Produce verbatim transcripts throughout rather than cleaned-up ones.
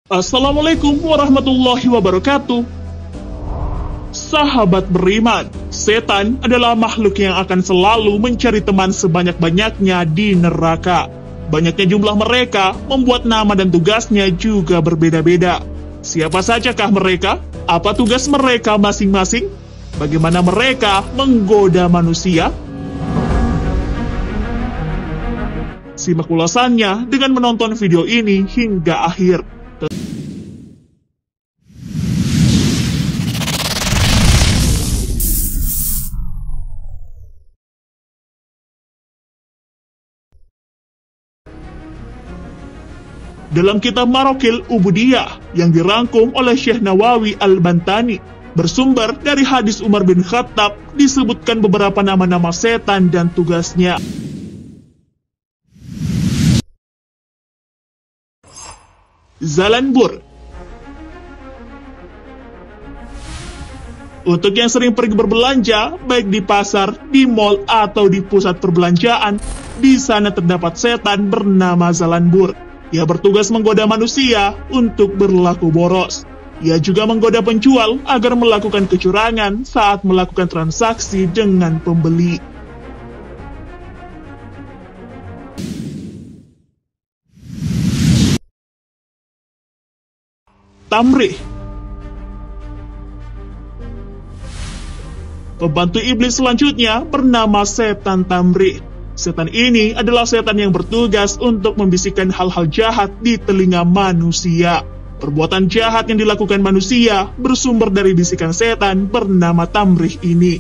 Assalamualaikum warahmatullahi wabarakatuh. Sahabat beriman, setan adalah makhluk yang akan selalu mencari teman sebanyak-banyaknya di neraka. Banyaknya jumlah mereka membuat nama dan tugasnya juga berbeda-beda. Siapa sajakah mereka? Apa tugas mereka masing-masing? Bagaimana mereka menggoda manusia? Simak ulasannya dengan menonton video ini hingga akhir. Dalam kitab Marokil Ubudiyah yang dirangkum oleh Syekh Nawawi Al-Bantani, bersumber dari hadis Umar bin Khattab, disebutkan beberapa nama-nama setan dan tugasnya. Zalanbur. Untuk yang sering pergi berbelanja, baik di pasar, di mal, atau di pusat perbelanjaan, di sana terdapat setan bernama Zalanbur. Ia bertugas menggoda manusia untuk berlaku boros. Ia juga menggoda penjual agar melakukan kecurangan saat melakukan transaksi dengan pembeli. Tamrih. Pembantu iblis selanjutnya bernama setan Tamrih. Setan ini adalah setan yang bertugas untuk membisikkan hal-hal jahat di telinga manusia. Perbuatan jahat yang dilakukan manusia bersumber dari bisikan setan bernama Tamrih ini.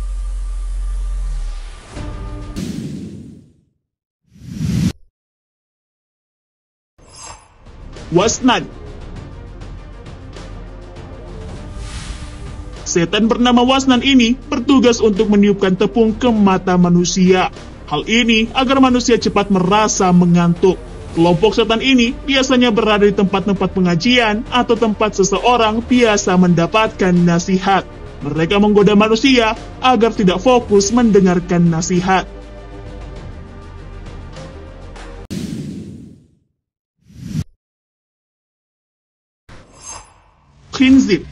Wasnan. Setan bernama Wasnan ini bertugas untuk meniupkan tepung ke mata manusia. Hal ini agar manusia cepat merasa mengantuk. Kelompok setan ini biasanya berada di tempat-tempat pengajian atau tempat seseorang biasa mendapatkan nasihat. Mereka menggoda manusia agar tidak fokus mendengarkan nasihat. Khinzib.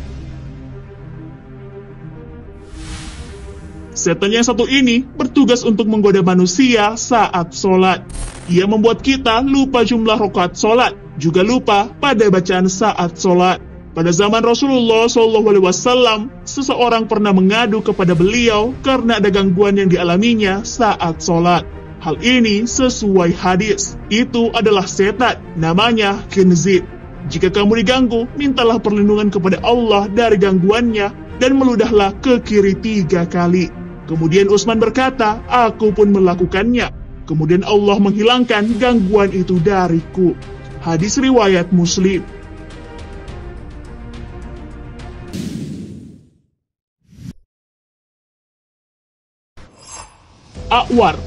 Setan yang satu ini bertugas untuk menggoda manusia saat sholat. Ia membuat kita lupa jumlah rakaat sholat, juga lupa pada bacaan saat sholat. Pada zaman Rasulullah shallallahu alaihi wasallam, seseorang pernah mengadu kepada beliau karena ada gangguan yang dialaminya saat sholat. Hal ini sesuai hadis. Itu adalah setan, namanya khinzib. Jika kamu diganggu, mintalah perlindungan kepada Allah dari gangguannya dan meludahlah ke kiri tiga kali. Kemudian Utsman berkata, aku pun melakukannya. Kemudian Allah menghilangkan gangguan itu dariku. Hadis riwayat Muslim. A'war.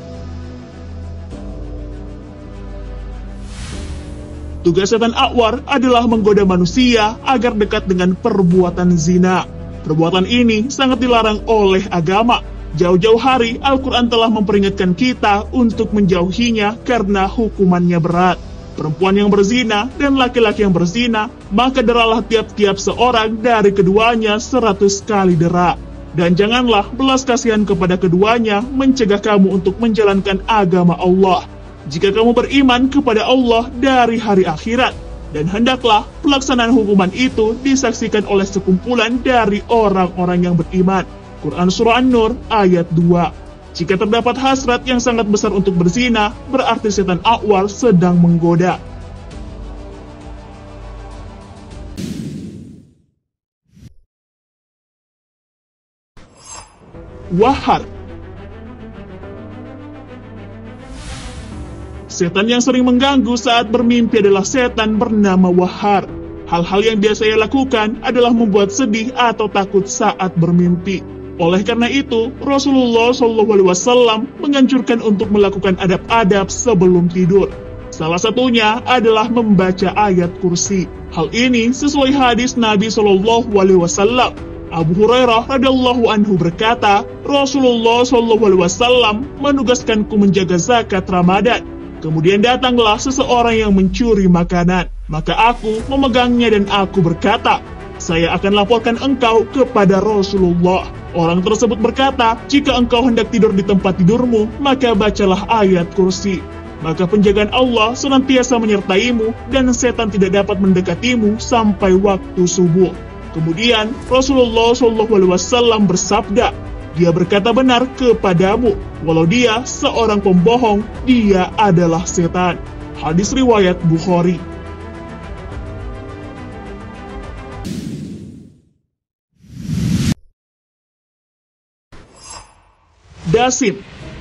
Tugas setan A'war adalah menggoda manusia agar dekat dengan perbuatan zina. Perbuatan ini sangat dilarang oleh agama. Jauh-jauh hari Al-Quran telah memperingatkan kita untuk menjauhinya karena hukumannya berat. Perempuan yang berzina dan laki-laki yang berzina, maka deralah tiap-tiap seorang dari keduanya seratus kali dera. Dan janganlah belas kasihan kepada keduanya mencegah kamu untuk menjalankan agama Allah. Jika kamu beriman kepada Allah dari hari akhirat, dan hendaklah pelaksanaan hukuman itu disaksikan oleh sekumpulan dari orang-orang yang beriman. Quran Surah An-Nur ayat dua. Jika terdapat hasrat yang sangat besar untuk berzina, berarti setan A'war sedang menggoda. Wahar. Setan yang sering mengganggu saat bermimpi adalah setan bernama Wahar. Hal-hal yang biasa ia lakukan adalah membuat sedih atau takut saat bermimpi. Oleh karena itu, Rasulullah shallallahu alaihi wasallam menganjurkan untuk melakukan adab-adab sebelum tidur. Salah satunya adalah membaca ayat kursi. Hal ini sesuai hadis Nabi shallallahu alaihi wasallam. Abu Hurairah radhiyallahu anhu berkata, Rasulullah shallallahu alaihi wasallam menugaskanku menjaga zakat Ramadan. Kemudian datanglah seseorang yang mencuri makanan. Maka aku memegangnya dan aku berkata, saya akan laporkan engkau kepada Rasulullah. Orang tersebut berkata, jika engkau hendak tidur di tempat tidurmu, maka bacalah ayat kursi. Maka penjagaan Allah senantiasa menyertaimu dan setan tidak dapat mendekatimu sampai waktu subuh. Kemudian Rasulullah shallallahu alaihi wasallam bersabda, dia berkata benar kepadamu, walau dia seorang pembohong, dia adalah setan. Hadis riwayat Bukhari. Dasim.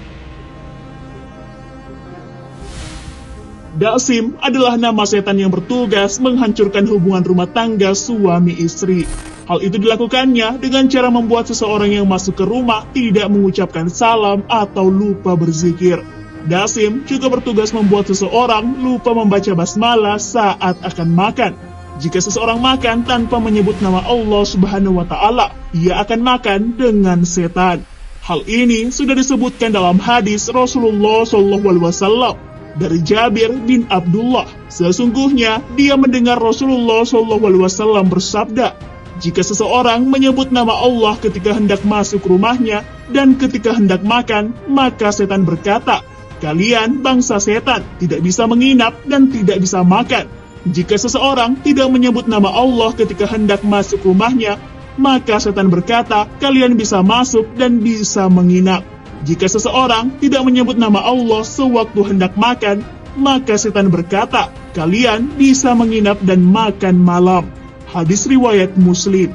Dasim adalah nama setan yang bertugas menghancurkan hubungan rumah tangga suami istri. Hal itu dilakukannya dengan cara membuat seseorang yang masuk ke rumah tidak mengucapkan salam atau lupa berzikir. Dasim juga bertugas membuat seseorang lupa membaca basmalah saat akan makan. Jika seseorang makan tanpa menyebut nama Allah Subhanahu wa Ta'ala, ia akan makan dengan setan. Hal ini sudah disebutkan dalam hadis Rasulullah shallallahu alaihi wasallam dari Jabir bin Abdullah. Sesungguhnya dia mendengar Rasulullah shallallahu alaihi wasallam bersabda, jika seseorang menyebut nama Allah ketika hendak masuk rumahnya dan ketika hendak makan, maka setan berkata, kalian bangsa setan tidak bisa menginap dan tidak bisa makan. Jika seseorang tidak menyebut nama Allah ketika hendak masuk rumahnya, maka setan berkata, kalian bisa masuk dan bisa menginap. Jika seseorang tidak menyebut nama Allah sewaktu hendak makan, maka setan berkata, kalian bisa menginap dan makan malam. Hadis riwayat Muslim.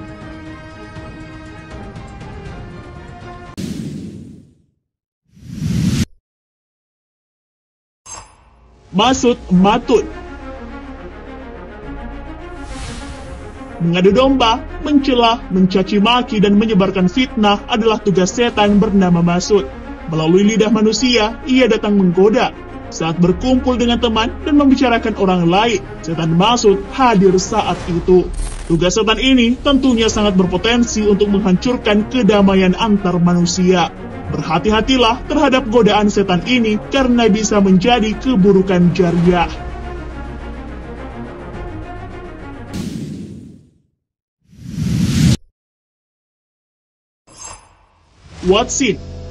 Masud Matun. Mengadu domba, mencela, mencaci maki, dan menyebarkan fitnah adalah tugas setan bernama Masud. Melalui lidah manusia, ia datang menggoda. Saat berkumpul dengan teman dan membicarakan orang lain, setan Masud hadir saat itu. Tugas setan ini tentunya sangat berpotensi untuk menghancurkan kedamaian antar manusia. Berhati-hatilah terhadap godaan setan ini karena bisa menjadi keburukan jariah. Watsin.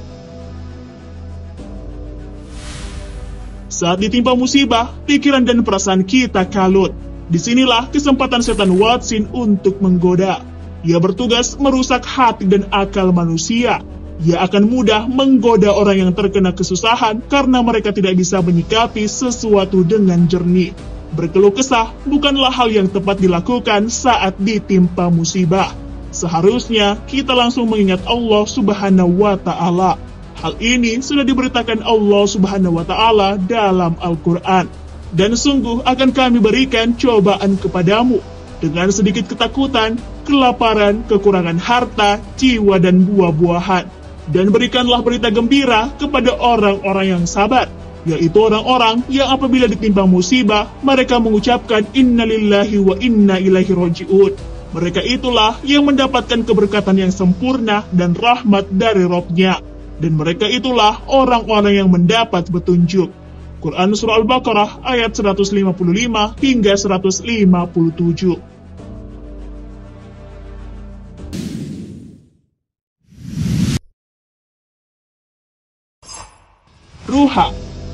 Saat ditimpa musibah, pikiran dan perasaan kita kalut. Disinilah kesempatan setan Watsin untuk menggoda. Ia bertugas merusak hati dan akal manusia. Ia akan mudah menggoda orang yang terkena kesusahan karena mereka tidak bisa menyikapi sesuatu dengan jernih. Berkeluh kesah bukanlah hal yang tepat dilakukan saat ditimpa musibah. Seharusnya kita langsung mengingat Allah Subhanahu wa Ta'ala. Hal ini sudah diberitakan Allah Subhanahu wa Ta'ala dalam Al-Quran. Dan sungguh akan kami berikan cobaan kepadamu dengan sedikit ketakutan, kelaparan, kekurangan harta, jiwa, dan buah-buahan. Dan berikanlah berita gembira kepada orang-orang yang sabar, yaitu orang-orang yang apabila ditimpa musibah, mereka mengucapkan innalillahi wa inna ilaihi roji'un. Mereka itulah yang mendapatkan keberkatan yang sempurna dan rahmat dari Rabb-Nya. Dan mereka itulah orang-orang yang mendapat petunjuk. Quran Surah Al-Baqarah ayat seratus lima puluh lima hingga seratus lima puluh tujuh. Ruha.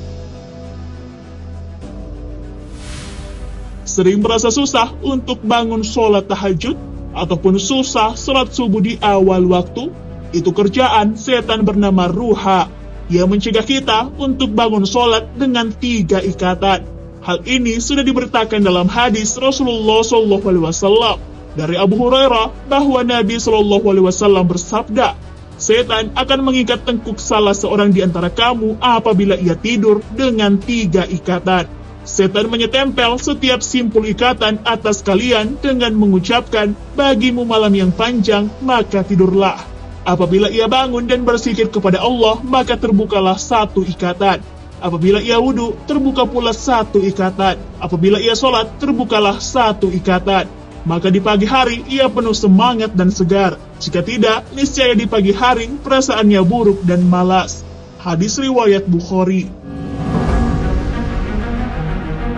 Sering merasa susah untuk bangun sholat tahajud, ataupun susah sholat subuh di awal waktu, itu kerjaan setan bernama Ruha. Ia mencegah kita untuk bangun sholat dengan tiga ikatan. Hal ini sudah diberitakan dalam hadis Rasulullah shallallahu alaihi wasallam dari Abu Hurairah bahwa Nabi shallallahu alaihi wasallam bersabda, setan akan mengikat tengkuk salah seorang di antara kamu apabila ia tidur dengan tiga ikatan. Setan menyetempel setiap simpul ikatan atas kalian dengan mengucapkan, bagimu malam yang panjang, maka tidurlah. Apabila ia bangun dan berzikir kepada Allah, maka terbukalah satu ikatan. Apabila ia wudhu, terbuka pula satu ikatan. Apabila ia sholat, terbukalah satu ikatan. Maka di pagi hari ia penuh semangat dan segar. Jika tidak, niscaya di pagi hari perasaannya buruk dan malas. Hadis riwayat Bukhari.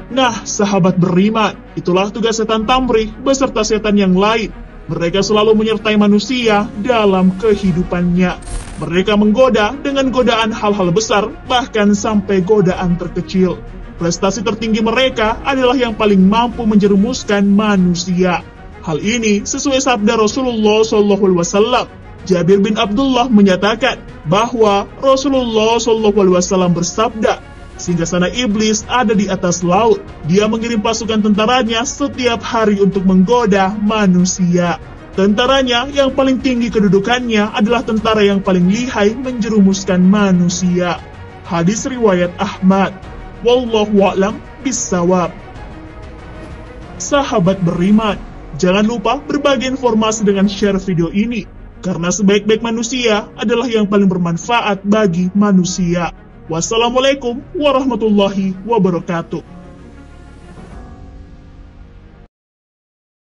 Nah, sahabat beriman, itulah tugas setan Tamrih beserta setan yang lain. Mereka selalu menyertai manusia dalam kehidupannya. Mereka menggoda dengan godaan hal-hal besar, bahkan sampai godaan terkecil. Prestasi tertinggi mereka adalah yang paling mampu menjerumuskan manusia. Hal ini sesuai sabda Rasulullah shallallahu alaihi wasallam. Jabir bin Abdullah menyatakan bahwa Rasulullah shallallahu alaihi wasallam bersabda, singgasana iblis ada di atas laut. Dia mengirim pasukan tentaranya setiap hari untuk menggoda manusia. Tentaranya yang paling tinggi kedudukannya adalah tentara yang paling lihai menjerumuskan manusia. Hadis riwayat Ahmad. Wallahu a'lam bissawab. Sahabat beriman, jangan lupa berbagi informasi dengan share video ini, karena sebaik-baik manusia adalah yang paling bermanfaat bagi manusia. Wassalamualaikum warahmatullahi wabarakatuh.